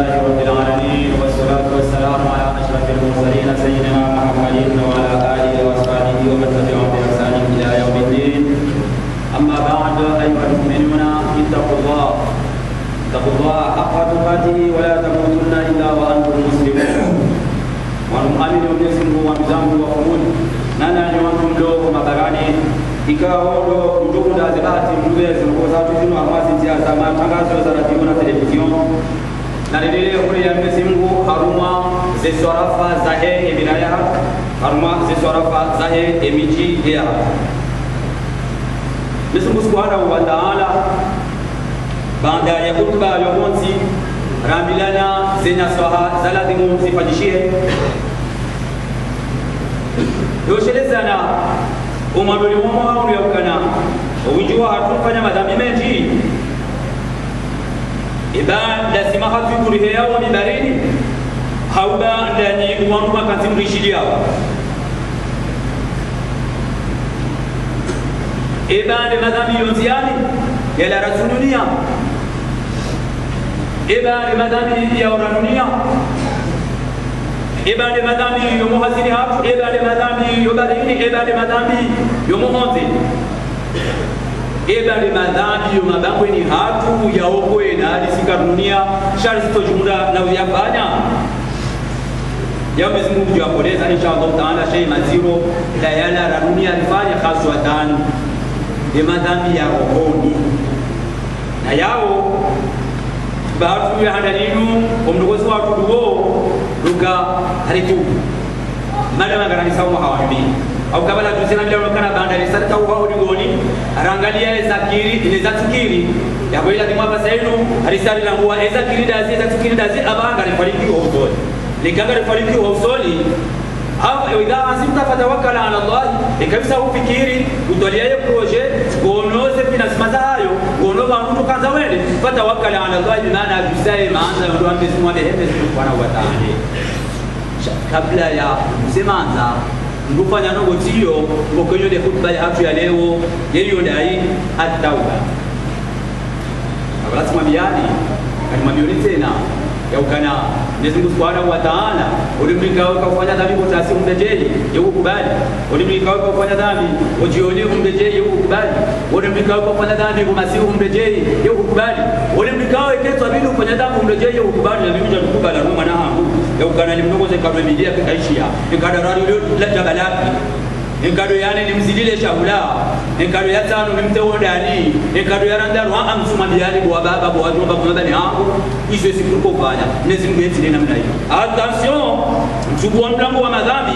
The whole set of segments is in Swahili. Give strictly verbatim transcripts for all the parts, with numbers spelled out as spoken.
لله رب العالمين والصلاة والسلام على أشرف المرسلين سيدنا محمد وعلى آله وأصحابه ومن تبعهم بإحسان إلى يوم الدين. أما بعد أيها المؤمنون اتقوا الله اتقوا الله حق تقاته ولا تموتن إلا وأنتم مسلمون. ونؤمن باسمه وبزامه وقبول nana nywantu mdogo mabarani ikawa ndo ndugu na zibati mduwezi kwa sababu zinu ambazi njia za matangazo za radio na television na lile kule ya Mwenyezi Mungu haruma ziswarafa zahe ebilaya haruma ziswarafa zahe emiji ya Mwenyezi Mungu Subhanahu wa Ta'ala baada ya kutuba ya monzi rambilana zina swaha zaladimu zifanyishie yoshelezana umadoli mwa hauli yakana ujua hatufanya madhambi mengi iba lazima hatukuri yao ni baridi hauba ndani wangu makatimrishidia iba ni madhambi yonziani yala rasulunia iba ni madhambi ya uranunia ibade madhambi yomuhazini hafu ibade madhambi yobarini ibade madhambi yomuhonzi ibade madhambi yomabangwe ni hatu yaokwe na alisika dunia shari sito jumla na uyafanya ya Mwenyezi Mungu yakoleza inshallah taala shay maziro la yala la dunia alifanya khaswatan de madhambi ya rohoni na yao baatu ya hadalinu omdogozi watu dugo luga haritu madama garani sawa hawambi au kabla tusina bila kana bandari sata au digoni arangalia zakiri ile zakiri ya boila ni mwapa sainu harisali la huwa zakiri dazi zakiri dazi abanga rifariki wa usoli likanga rifariki wa usoli au idha azimta fatawakkala ala Allah ikabisa ufikiri utoliaye projet gonoze finasmaza hayo gono bantu kanza wele fatawakkala ala Allah bimaana bisaye maanza ndo ambesimwa behebe subhanahu wa ta'ala kabla ya kusemanza ndufanya nogo tiyo ngokonyo de khutba ya hatu ya leo yeliyo dai at-tauba abala tumambiani kalimambioni tena ya ukana Mwenyezi Mungu Subhanahu wa Ta'ala ulimrika wako kufanya dhambi kwa taasi umrejee yukubali ulimrika wako kufanya dhambi ujione umrejee yukubali ulimrika wako kufanya dhambi kwa masihu umrejee yukubali ulimrika wako ketwa bidi kufanya dhambi umrejee yukubali na mimi nikubali na mwana wangu ya ukana ni mdogo zeka Biblia kaishia nikada rari la jabalaki nikado yani nimzidile shahula nikado ya tano nimtewo dani nikado ya randaru amsuma biali kwa baba kwa watu baba ndani yangu hizo siku kufanya Mwenyezi Mungu yeti namna hiyo attention mchukua mlango wa madhambi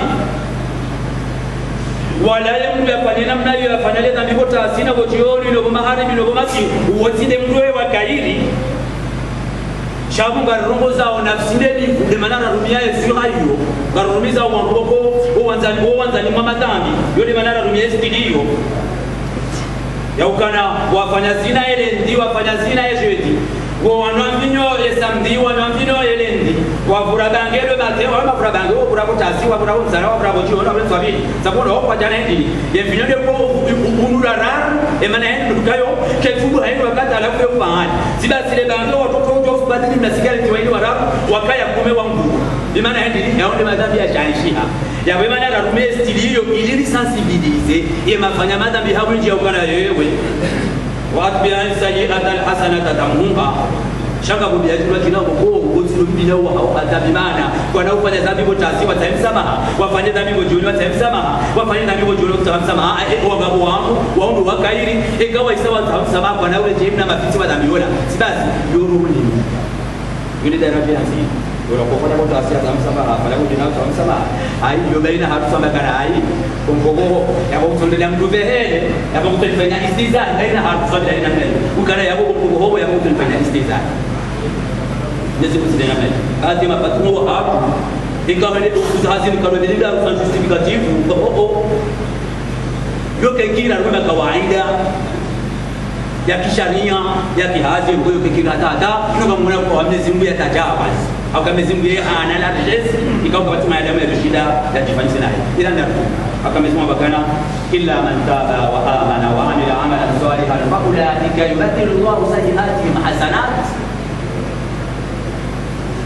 wala yemu yafanya namna hiyo yafanya ile dhambi kwa taasina kwa jioni ndio maharibi ndio masi uwatinde mdoe wa kairi shabu ngarongo zao nafsindeni de manana rumia yesio hayo ngarumiza wangoko uwanzani uwanzani mwa madhambi yode manana rumia yesidio ya ukana wafanya zina ile ndi wafanya zina yesheti wo wanamvinyo esamdi wanamvinyo elendi wavura bangelo bate wa mavura bangelo kura kutasi wa kura mzara wa kura bojo na wale swabili sabono kwa jana ndi yevinyo de ko unurara emana ndi dukayo ketubu hayo wakati alafu yo fahali siba sile bangelo watoto ndio badili na sigara tiwaini warabu wakaya kume wangu imana ndi yaonde madhambi ya shanishiha ya wema na rume stili ili sensibiliser et mafanya madhambi hapo nje ukana yewe watu bila sayi'ata alhasanata tamhuha shaka budi ajua kina mko ngozilo bila wa adhabi maana kwa ufanya dhambi kwa taasi watamsamaha wafanye dhambi kwa jioni watamsamaha wafanye dhambi kwa jioni watamsamaha wa gabu wangu waundu wakairi ingawa isawa watamsamaha kwa nawe jimna mafiti wa dhambi wala sibasi yoruni yule daraja hizi unapokuwa kwa taasi watamsamaha pale kwa jioni watamsamaha ai yo baina hatu sama kana ai kongogo ya kwa kutendea mtu vehele ya kwa kutendea istiza baina hatu sama ina mbele ukana ya kwa kongogo ya kwa kutendea istiza nezi kusidena mbele hadi mapatumo hapo ikawa ni kuzahazini kwa bila justificative oh oh yote kila runa kawaida ya kisharia ya kihazi huyo kikira tata ndio mwana kwa Mwenyezi Mungu yatajaba au kama Mwenyezi Mungu ana la riziki ikawa kwa watu maadamu ya shida ya jifanisi naye ila ndio akamesema bakana illa man taba wa amana wa amila amalan salihan fa ulaika yubaddilu Allahu sayyi'atihim hasanat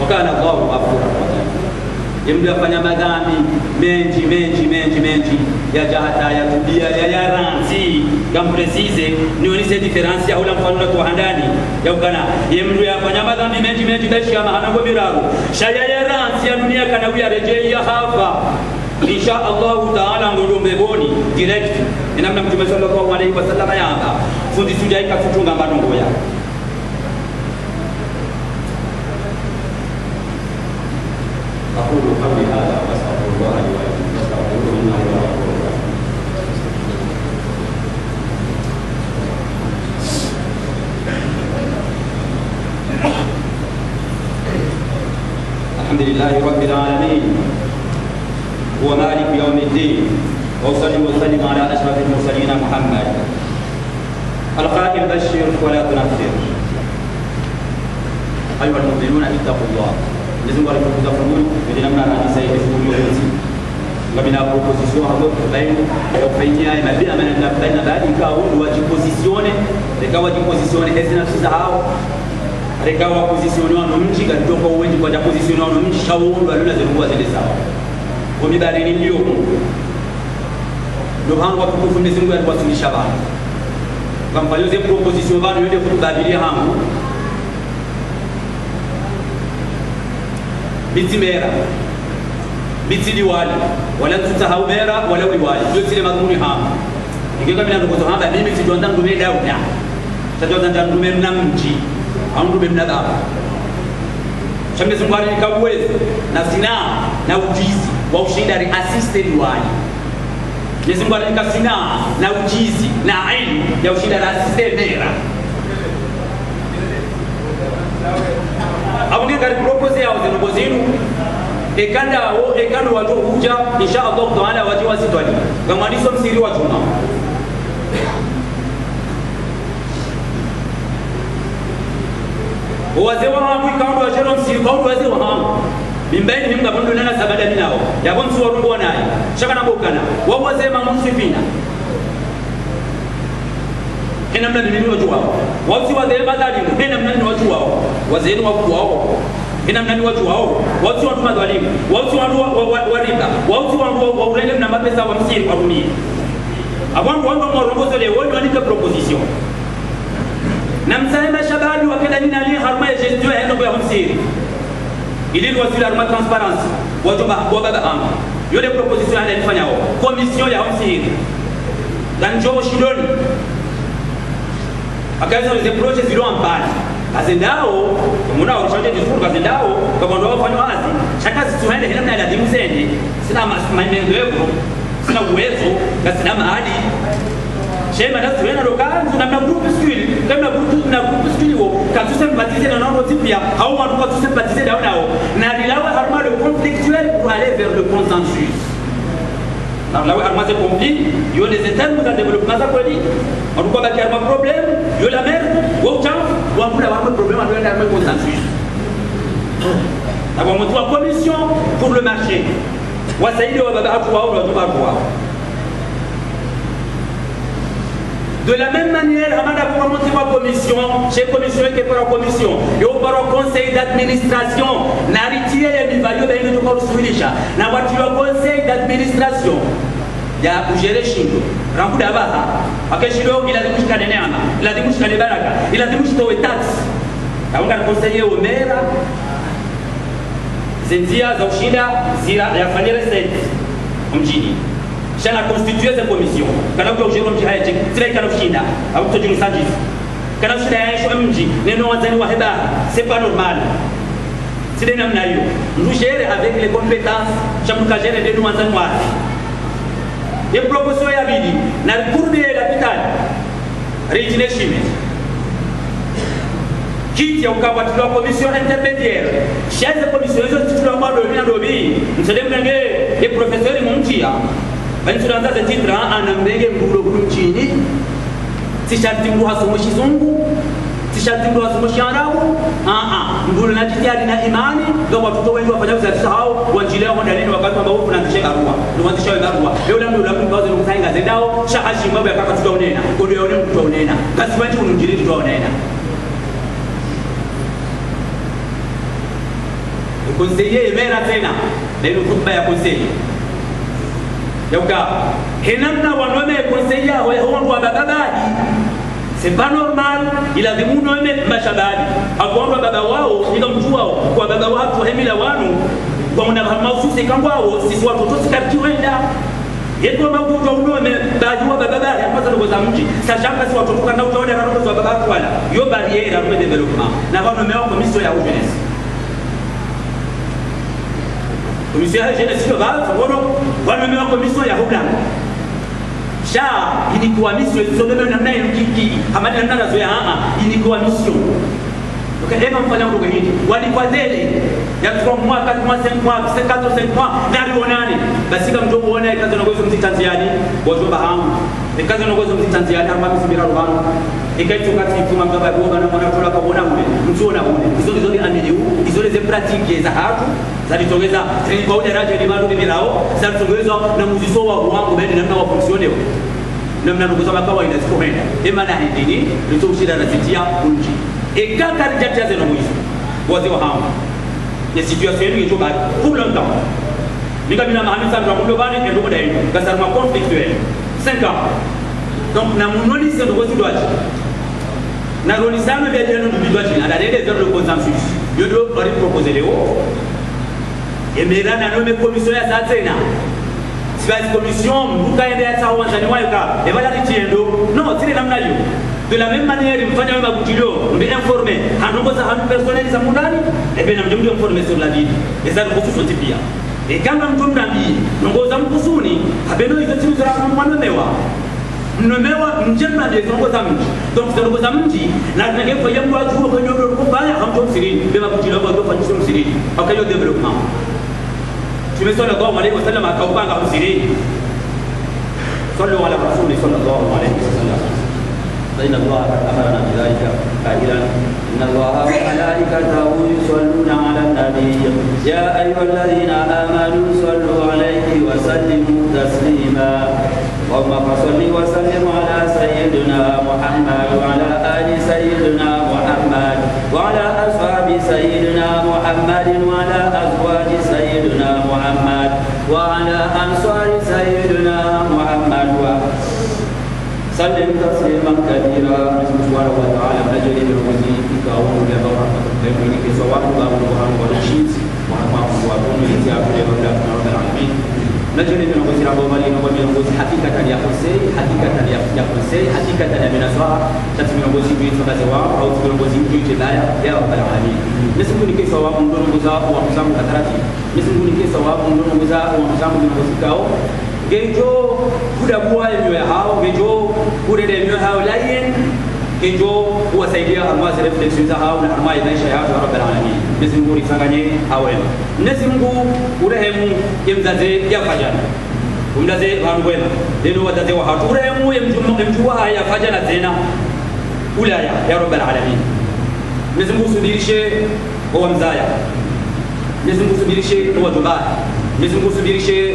wakana Allahu ghafurur rahim. Yemdu afanya madhambi menji menji menji menji ya jahata ya kubia ya yaranzi kama precise nionyeshe difference ya ula mfano kwa handani ya ukana yemdu afanya madhambi menji menji bashi ya mahana kwa miraru shaya yaranzi ya dunia kana wia rejea hapa insha Allah taala ngolombe boni direct inamna mtume sallallahu alaihi wasallam yanga fundi sujaika kutunga manongo ya أقول قولي هذا وأستغفر الله لي ولكم فاستغفروه إنه هو الغفور الرحيم. الحمد لله رب العالمين هو مالك يوم الدين وأصلي وأسلم على أشرف المرسلين محمد القائل بشر ولا تنفر. أيها المؤمنون اتقوا الله. Mwenyezi Mungu alitukuza fununu ili namna ananisaidia fununu hizi. Ngabina proposition hapo baina ya kufanyia mabia maana baina baadhi ikawa wajipositione, ikawa wajipositione hizi nafsi zao. Ikawa positione wao mji kutoka uwenji kwa positione wao mji shauri alio zilikuwa zile sawa. Kwa mibali nilio ndio hangu tukufu Mwenyezi Mungu aliwasilisha bana. Kama pale zile proposition bana yule kubadilia hangu biti mera biti liwali wala tutasahau mera wala liwali ndio zile madhumuni hapa ingeka mimi ndio hapa mimi sijonda ndume leo na sijonda ndume na mji au ndume na baba shambe zungwani nikaweza na sina na ujizi wa ushinda ri assisted liwali Yesu Mungu alikasina na ujizi na elimu ya ushinda ri assisted mera Abunge kari propose yao zinobo zinu ekanda o ekando watu huja insha Allah taala waje wasitwali kama ndiso msiri wa juma wazee wa hamu ikaundo wachero msiri kaundo wazee wa hamu mimbaini himga bondo nana sabada minao yabo msu warumbo naye shaka na bokana wao wazee mamusifina hena mna nini watu wao watu wa dhehebu dhalimu hena mna nini watu wao wazee wa wao hena mna nini watu wao watu wa madhalimu watu wa riba watu wa ulenge na mapesa wa msiri kwa dunia abantu wangu mwarongozo leo wao wanipe proposition na msema shababi wakenda nini ali harma ya gestion ya ndogo ya msiri ili wasili harma transparence watu wa baba anga yule proposition alifanya wao commission ya msiri dan jobo shidoni akaanza ile project zilo ambali azendao muna ulishaje disuru azendao kama ndio wafanya wazi shaka situende hina mna lazima sende sina maendeleo sina uwezo na sina mahali shema na tuena lokanzu na group skill kama group na group skill wo katuse mpatize na nao tipia au watu katuse mpatize nao nao na dilawa harma le conflictuel pour aller vers le consensus. Alors là, arma c'est compliqué, il y a des termes dans le développement ça quoi dit. On doit battre un problème, il y a la merde, ou chance, ou on peut avoir un problème avec un consensus. D'abord on doit commission pour le marché. Wa saïdi wa baba atwa ou la voir. De la même manière, avant d'avoir monté ma commission, j'ai commissionné que pour la commission, et au par conseil d'administration, n'arrêtez les niveaux de l'Union européenne, n'a pas tu le conseil d'administration. Il y a pour gérer Chindo, Rambo d'Abaha, à Chindo, il a dit que il a dit que Baraka, il a dit que les taxes. On a conseillé au maire, Zenzia, Zaushida, Zira, et à Fanny Recette, Mjini. Shana constituer cette commission kana kwa ujero mji haya tira kana kushinda au kutojuru sanji kana kushinda ya mji neno wazani wa heba c'est pas normal c'est namna hiyo nous gérer avec les compétences chamuka gérer de nous wazani wa et proposition ya bidi na cour de capital Regine Schmidt qui ya ukawa tu la commission intermédiaire chef de commission hizo tu la mado ni ndobi msede mnenge et professeur mumtia bani tunaanza titra anambege mbulo kumchini tishati mbu hasomo shizungu tishati mbu hasomo sharabu ah ah mbulo na tijari na imani ndio watoto wengi wafanya uzazi hao wanjilea kwa dalili wakati ambao kuna tisheka barua ndio wanzisha barua leo ndio ndio labda baadhi nikusainga zendao shahashi mambo ya kaka tutaonena ndio yone tutaonena kasi wanji unjili tutaonena conseiller mera tena ndio khutba ya conseiller yauka henamna wanome conseiller wa hongo bababaji c'est pas normal il a dimu nome mashabadi akwamba baba wao nika mtu wao kwa baba watu hemila wanu kwa mna mahususi kangwao sisi watoto sikatiwenda yetu mabuto unome baji wa baba baba hapa ndo za mji sashamba si watoto kana utaona kana kwa baba watu wala yo barrière pour le développement na wanome wao commission ya jeunesse commission ya jeunesse sio baba ngono wanome wao commission ya hudama sha ilikuwa mission isomeme namna hiyo kiki hamadi namna zoea haa ilikuwa mission ukasema mfanya ndogo hili walikuwa zele ya kwa mwaka kwa cinq mois quatre cinq mois ndari onane basi kama mtu uone kazi na ngozo mtitanziani wazo bahamu kazi na ngozo mtitanziani hapa msibira rubano ikaito kati kuma mbaba boba na mwana tola kabona mwe mtu ona mwe hizo hizo ni ameliu hizo ni pratique za hatu zalitongeza kwa ule radio ni malu bilao zalitongezwa na muziso wa wangu bende namna wa fonctionner namna ngozo makawa inazikomenda ema na hidini ndio ushida na sitia unji et quand Karidjatia zeno Moïse wazee wa hamu ya situation yenu ndio bado pour longtemps nika bila mahali sana kwa global ndio ndio ndio gasar ma conflictuel cinq ans donc na munoni c'est ndio ndio aje na rolisano bia ndio ndio ndio aje na dede vers le consensus yo do ori proposer leo et merana no me commission ya tena si va commission mbukaende ya sawa Tanzania waka e bala ritiendo non tire namna hiyo de la même manière mfanya wewe bakutilo mbe informer hanongoza hanu personnel za mundani et bien mjumbe informer sur la vie et ça nous faut pia et kama mtu mdambi nongoza mkusuni habeno hizo timu za mwanamewa mnomewa mjema ndio nongoza mji donc nongoza mji na tungefa yangu watu kwa nyodo kubaya hamto msirini bema bakutilo kwa kufanya sio msirini akayo development tumesoma kwa wale wasallam akaupanga msirini sallu ala rasuli sallallahu alayhi wasallam فإن الله أمرنا بذلك قائلا إن الله وملائكته يصلون على النبي يا أيها الذين آمنوا صلوا عليه وسلموا تسليما اللهم صل وسلم على سيدنا محمد وعلى آل سيدنا محمد وعلى أصحاب سيدنا محمد وعلى أزواج سيدنا محمد وعلى أنصار سيدنا محمد سلم تسليما كثيرا سبحانه وتعالى نجري بالوزي كاون لبرا لكن سواء الله سبحانه ورشيد وما هو كون يتياب لله رب العالمين نجري بالوزي رب مالين وبالوزي حقيقة يا حسين حقيقة يا حسين حقيقة يا من أسرع تسمي الوزي بيت فزوا أو تسمي الوزي بيت بايا يا رب العالمين نسمي كي سواء من دون غزاء وحسام كثرتي نسمي كي سواء من دون غزاء وحسام من الوزي كاو gejo kuda buwa ya hao gejo kuda da myo hao layin gejo wasaidia alwazi reflection za hao na amai maisha ya rabbul alamin nisingu risanganye hawe nisingu urehemu yemzaze ya fajana umdaze hangwena lelo wadaze wa hatu urehemu yemjumu yemjuwa ya fajana tena ulaya ya rabbul alamin nisingu subirishe kwa mzaya nisingu subirishe kwa jubaa nisingu subirishe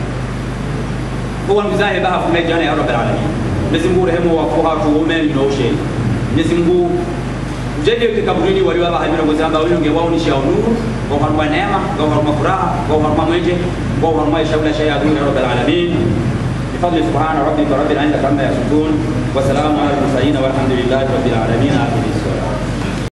هو المزاهي بها في مجانا يا رب العالمين نسمو رحمه وفوها ومن نوشي نسمو جدي كبرني ولوا بها من وزamba ولو ngewao شاو نور وهر ما نعمه وهر ما فراح وهر ما مجد وهر ما يشاء شيء يا رب العالمين بفضل سبحان ربك رب العزه عما يصفون وسلام على المرسلين والحمد لله رب العالمين.